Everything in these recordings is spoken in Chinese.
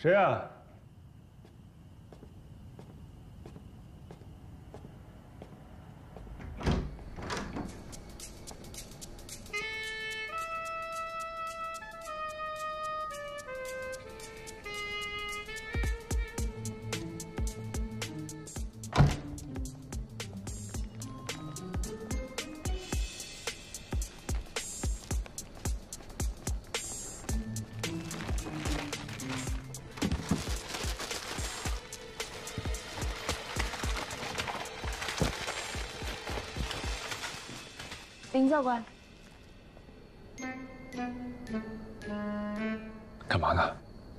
谁呀？ 林教官， 干嘛呢？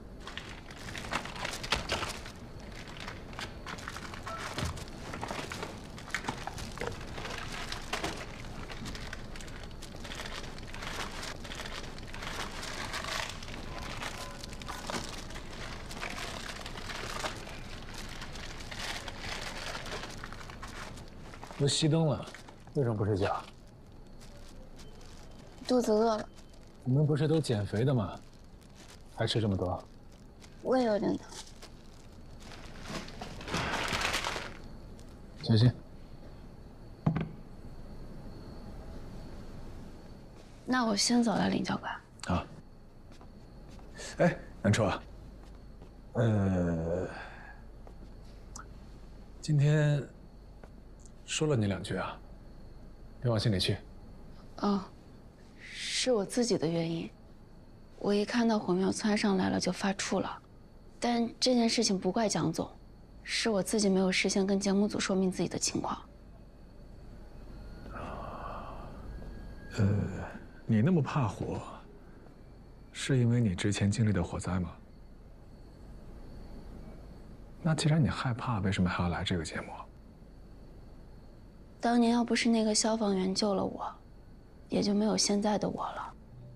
都熄灯了，为什么不睡觉？ 肚子饿了， 你们不是都减肥的吗？还吃这么多？ 胃有点疼。 小心。 那我先走了，林教官。 啊。哎，南初啊，今天说了你2句啊，别往心里去。 哦。 是我自己的原因，我一看到火苗窜上来了就发怵了，但这件事情不怪蒋总，是我自己没有事先跟节目组说明自己的情况。 你那么怕火，是因为你之前经历的火灾吗？那既然你害怕，为什么还要来这个节目？ 当年要不是那个消防员救了我。 也就没有现在的我了。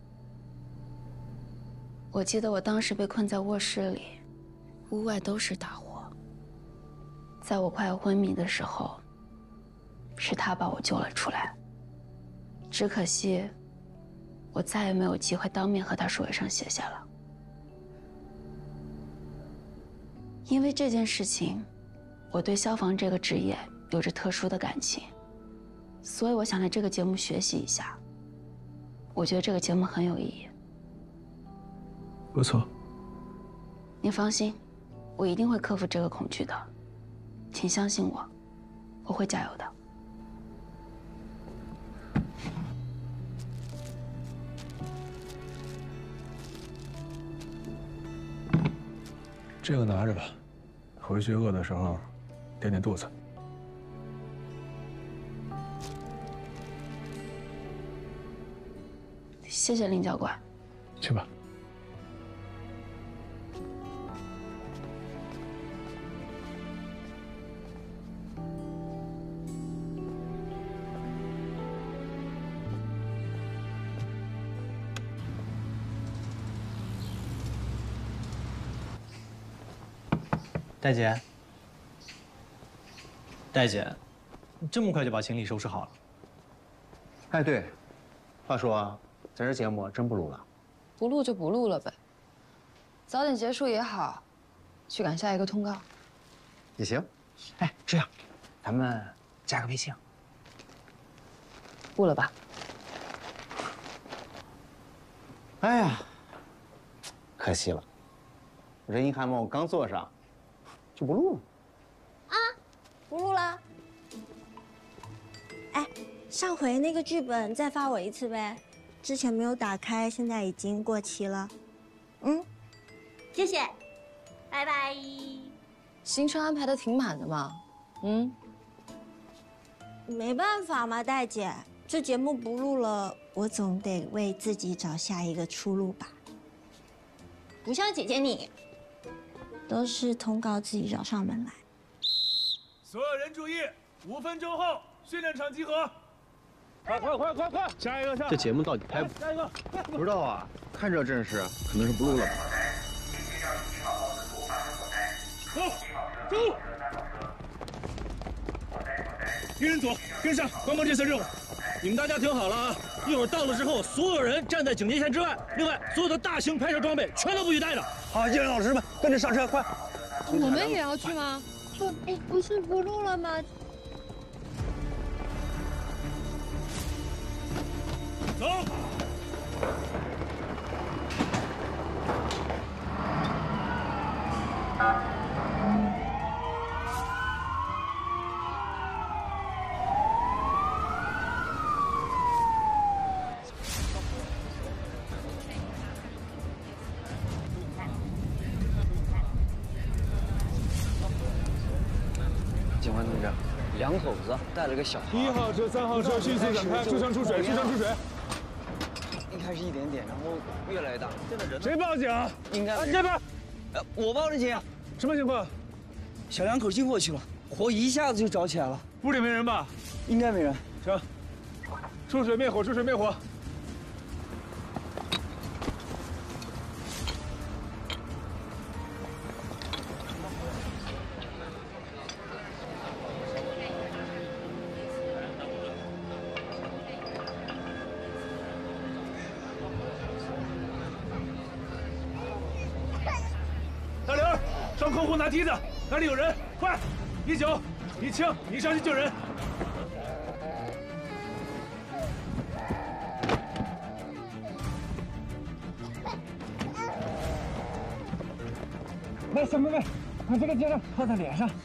我记得我当时被困在卧室里，屋外都是大火。在我快要昏迷的时候，是他把我救了出来。只可惜，我再也没有机会当面和他说一声谢谢了。因为这件事情，我对消防这个职业有着特殊的感情，所以我想来这个节目学习一下。 我觉得这个节目很有意义。 不错。 你放心，我一定会克服这个恐惧的，请相信我，我会加油的。 这个拿着吧，回去饿的时候垫垫肚子。 谢谢林教官。 去吧。 戴姐，戴姐，你这么快就把行李收拾好了？ 哎，对，话说啊，咱这节目真不录了？ 不录就不录了呗，早点结束也好，去赶下一个通告。 也行。哎，这样，咱们加个微信。 不了吧？ 哎呀，可惜了，人一汗帽刚坐上，就不录了。 啊，不录了。哎，上回那个剧本再发我一次呗，之前没有打开，现在已经过期了。嗯，谢谢，拜拜。 行程安排的挺满的嘛。嗯， 没办法嘛，戴姐，这节目不录了，我总得为自己找下一个出路吧。不像姐姐你，都是通告自己找上门来。 所有人注意，5分钟后训练场集合。快！下一个上。 这节目到底拍不？ 下一个。 不知道啊，看这阵势，可能是不录了吧。 走！一人左，跟上，帮忙这次任务。 你们大家听好了啊！一会儿到了之后，所有人站在警戒线之外。另外，所有的大型拍摄装备全都不许带着。 好，纪律老师们，跟着上车，快！ 我们也要去吗？ 不是不录了吗？ 走。 警官同志，两口子带了个小孩。 1号车、3号车迅速展开，车上出水，车上出水。 一开始一点点，然后越来越大。现在人谁报警？ 应该这边。 我报的警。 什么情况？ 小两口进过去了，火一下子就着起来了。 屋里没人吧？ 应该没人。 行，出水灭火，出水灭火。大刘，上空户拿梯子，那里有人，快！19、你清，你上去救人。 来，小妹妹，把这个接上，套在脸上。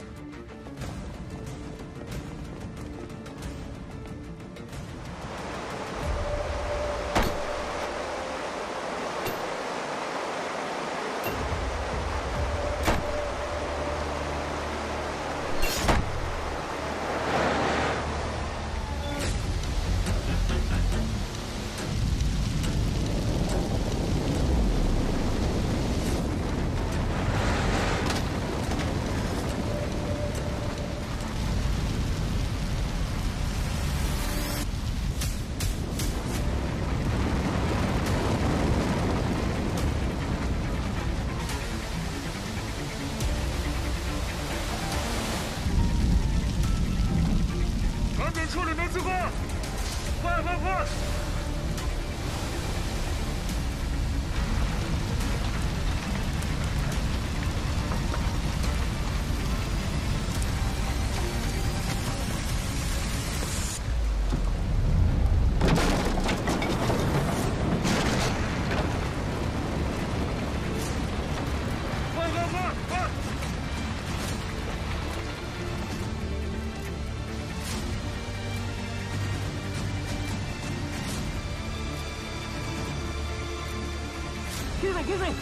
赶紧处理煤气罐，快快快！快快快快！ 给水，给水！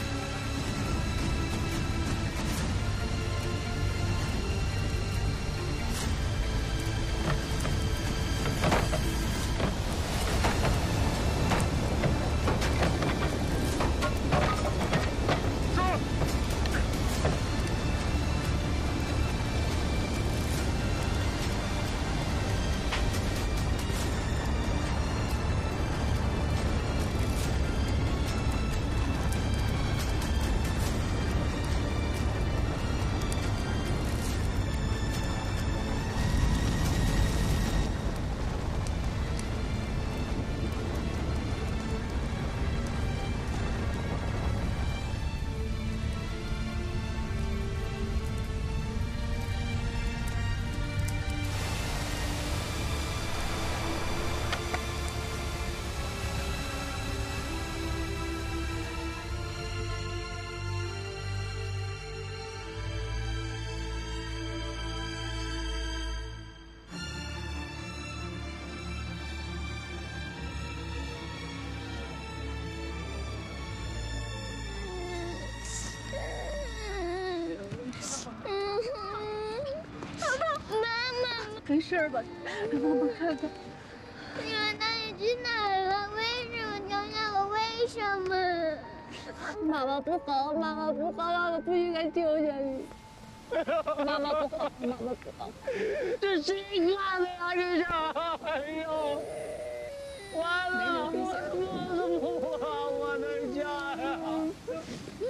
没事吧？让妈妈看看。 原来你去哪儿了？为什么？讲讲我为什么？ 妈妈不好，妈妈不好，妈妈不应该丢下你。妈妈不好，妈妈不好。 这谁干的呀？这是！哎呦，完了！我怎么我的家呀？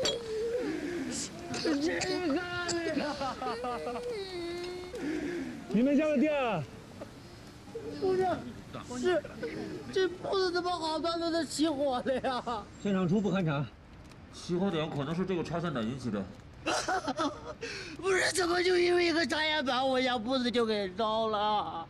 这谁干的呀？ 你们家的店不是，这铺子怎么好端端的起火了呀？ 现场初步勘查， 起火点可能是这个插线板引起的。 不是，怎么就因为一个插线板，我家铺子就给烧了？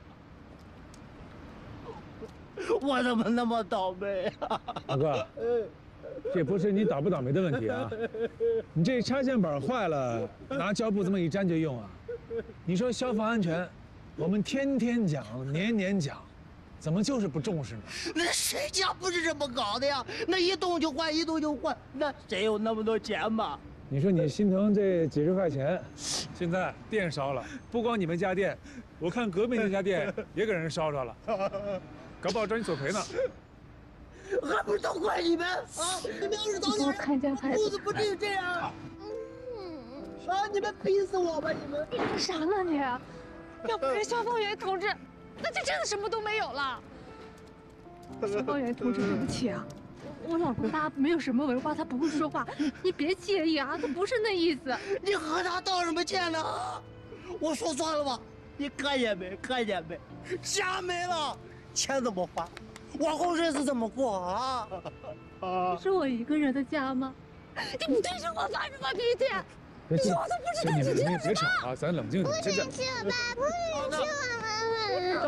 我怎么那么倒霉啊？ 大哥，这不是你倒不倒霉的问题啊，你这插线板坏了，拿胶布这么一粘就用啊？你说消防安全，我们天天讲，年年讲，怎么就是不重视呢？ 那谁家不是这么搞的呀？那一动就坏，一动就坏，那谁有那么多钱嘛？ 你说你心疼这几十块钱，现在店烧了，不光你们家店，我看隔壁那家店也给人烧着了，搞不好找你索赔呢。 还不是都怪你们啊！你们要是早点， 看见孩子， 铺子不至于这样。啊！你们逼死我吧！你们你干啥呢你？要不是消防员同志，那就真的什么都没有了。消防员同志，对不起啊，我老公他没有什么文化，他不会说话，你别介意啊，他不是那意思。 你和他道什么歉呢？我说算了吧，你看见没？看见没？家没了，钱怎么花？往后日子怎么过啊？ 是我一个人的家吗？你不对着我发什么脾气？ 别气， 我都不知道你这别吵啊，咱冷静点。现在去了吧，不许去了，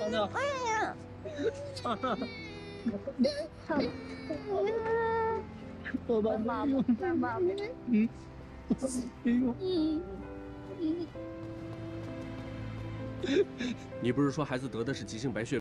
我爸妈妈， 你不是说孩子得的是急性白血